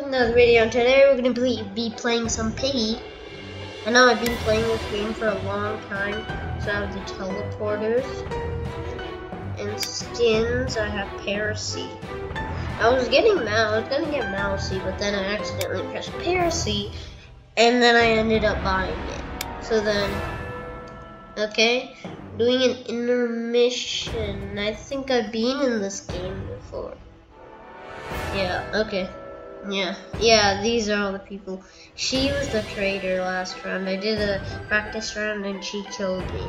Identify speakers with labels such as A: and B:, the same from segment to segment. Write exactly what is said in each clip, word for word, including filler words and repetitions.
A: to another video, and today we're going to be playing some Piggy. I know I've been playing this game for a long time, so I have the teleporters and skins. I have Parasy. I was getting mouse, I was going to get Mousy, but then I accidentally pressed Parasy, and then I ended up buying it. So then, okay, doing an intermission. I think I've been in this game before. Yeah, okay. Yeah, yeah, these are all the people. She was the traitor last round. I did a practice round and she killed me.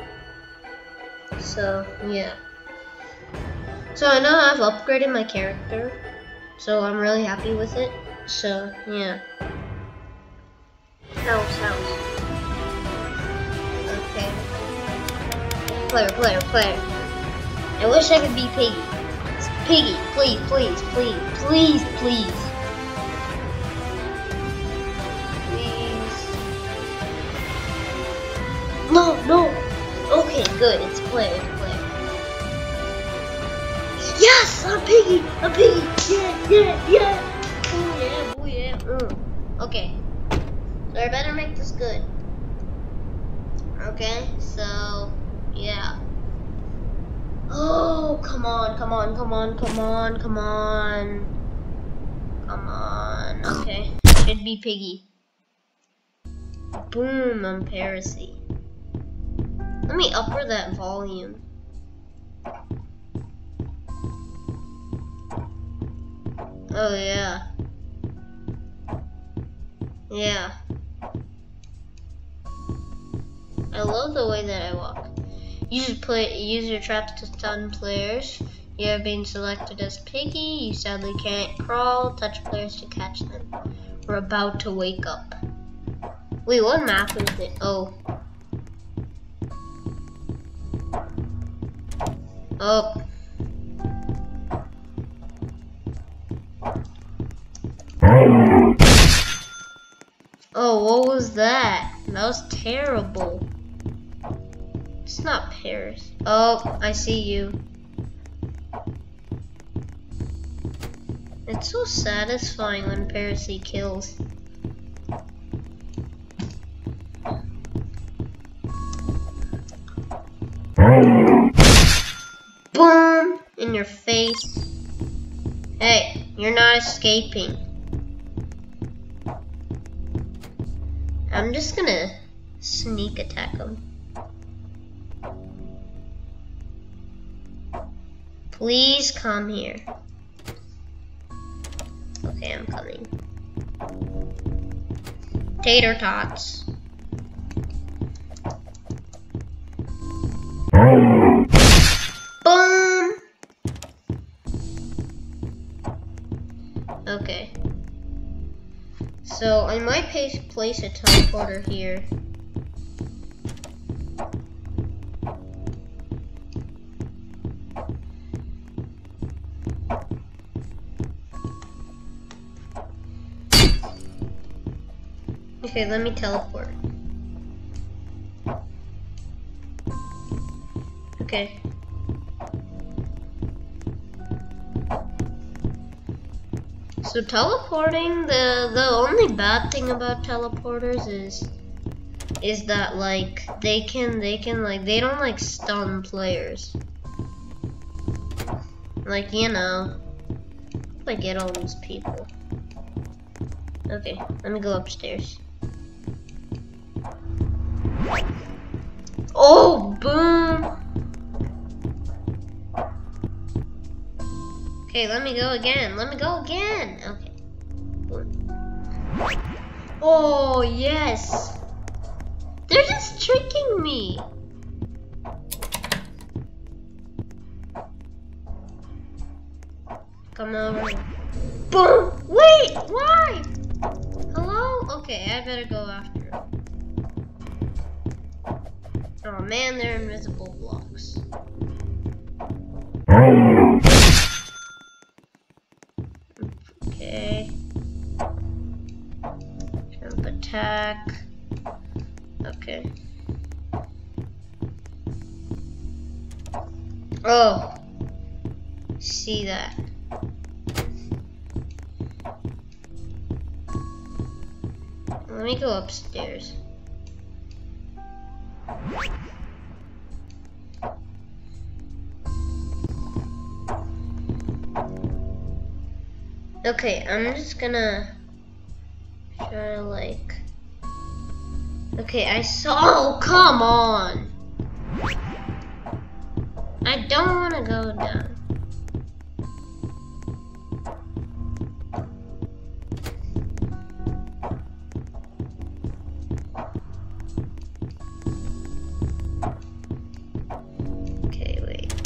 A: So, yeah. So I know I've upgraded my character. So I'm really happy with it. So, yeah. House, house. Okay. Player, player, player. I wish I could be Piggy. Piggy, please, please, please, please, please. Please. No, no. Okay, good. It's player, it's player. Yes, I'm Piggy. I'm Piggy. Yeah, yeah, yeah. Oh yeah, oh yeah. Mm. Okay. So I better make this good. Okay, so yeah. Oh, come on, come on, come on, come on, come on. Come on. Okay, should be Piggy. Boom, I'm Parasy. Let me upper that volume. Oh, yeah. Yeah. I love the way that I walk. Use play use your traps to stun players. You have been selected as Piggy. You sadly can't crawl. Touch players to catch them. We're about to wake up. Wait, what map is it? Oh. Oh. Oh, what was that? That was terrible. It's not Paris. Oh, I see you. It's so satisfying when Parasy kills. Boom! In your face. Hey, you're not escaping. I'm just gonna sneak attack him. Please come here. Okay, I'm coming. Tater tots. Boom! Okay. So I might place a teleporter here. Okay, let me teleport. Okay. So teleporting, the the only bad thing about teleporters is is that like they can they can like they don't like stun players. Like, you know, I get all these people. Okay, let me go upstairs. Oh, boom! Okay, let me go again. Let me go again. Okay. Boom. Oh, yes! They're just tricking me! Come over. Boom! Wait! Why? Hello? Okay, I better go after him. Oh man, they're invisible blocks. Okay. Jump attack. Okay. Oh. See that. Let me go upstairs. Okay, I'm just gonna try to like. Okay, I saw. Oh, come on! I don't want to go down. Okay, wait.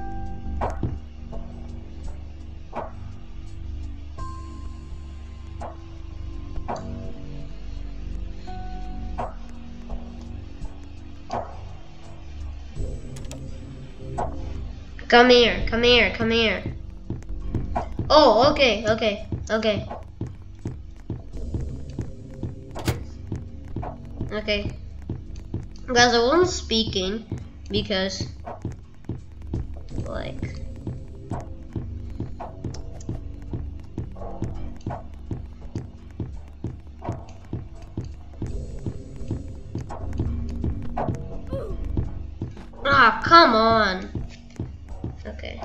A: Come here, come here, come here. Oh, okay, okay, okay. Okay. Guys, I wasn't speaking because, like, ah, come on. Okay.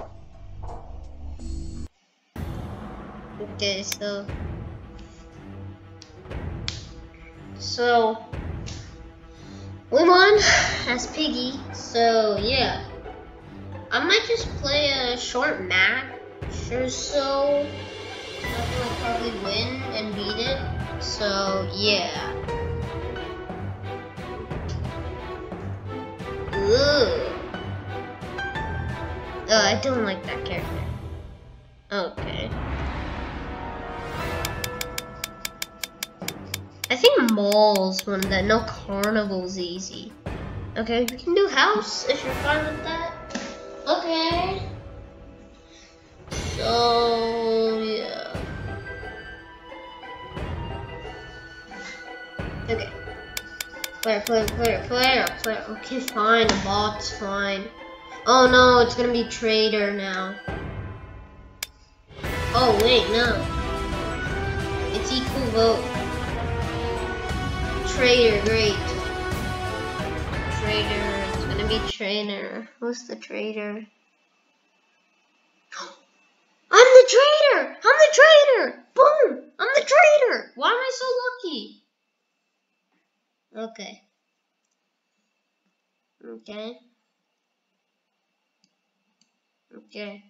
A: Okay, so so we won as Piggy. So yeah, I might just play a short match or so. I think I'll probably win and beat it. So yeah. Ooh. Oh, I don't like that character. Okay. I think Mall's one of that. No, Carnival's easy. Okay, we can do house if you're fine with that. Okay. So, yeah. Okay. Player, player, player, player, player. Okay, fine. The bot's fine. Oh no, it's gonna be trader now. Oh wait, no. It's equal vote. Trader, great. Trader, it's gonna be trader. Who's the trader? I'm the trader! I'm the trader! Boom! I'm the trader! Why am I so lucky? Okay. Okay. Okay.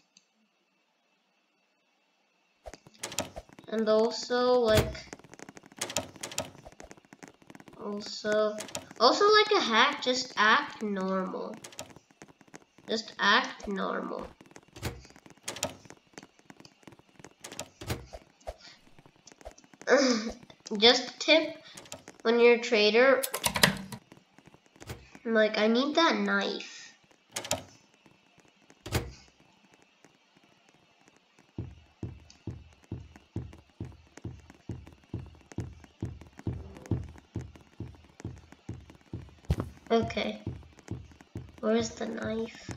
A: And also, like, also, also like a hack, just act normal. Just act normal. Just tip when you're a trader, like, I need that knife. Okay, where's the knife?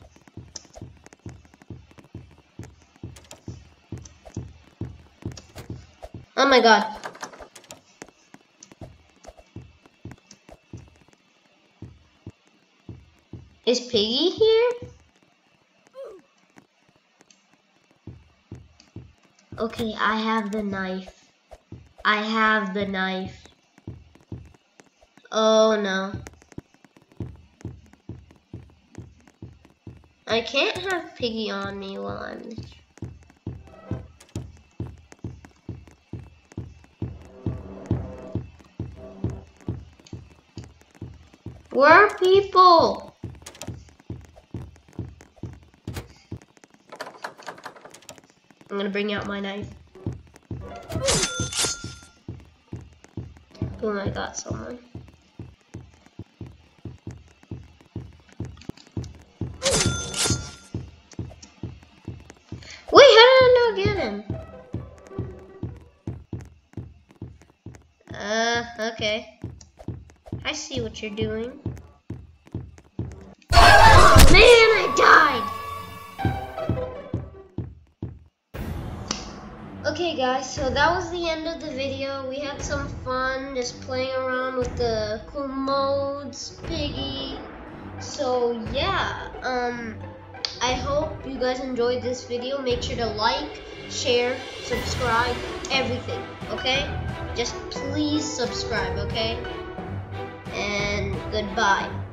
A: Oh my god. Is Piggy here? Okay, I have the knife. I have the knife. Oh no. I can't have Piggy on me while I'm... Where are people? I'm gonna bring out my knife. Boom, I got someone. Wait, how did I not get him? Uh, okay. I see what you're doing. Oh, man, I died! Okay Okay guys, so that was the end of the video. We had some fun just playing around with the cool modes, Piggy. So yeah, um, I hope you guys enjoyed this video. Make sure to like, share, subscribe, everything, okay? Just please subscribe, okay? And goodbye.